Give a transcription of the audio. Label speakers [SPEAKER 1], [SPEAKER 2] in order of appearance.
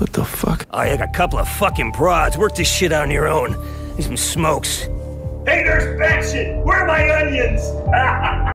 [SPEAKER 1] What the fuck?
[SPEAKER 2] Oh, you got a couple of fucking broads. Work this shit out on your own. Need some smokes.
[SPEAKER 3] Hey, there's bat shit! Where are my onions?